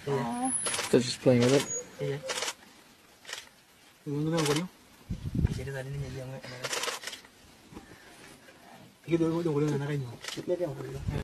They're just playing with it. Iya. Ini kan goriong. Jadi tadi ini yang Iki do goriong na kanyo. Ini dia.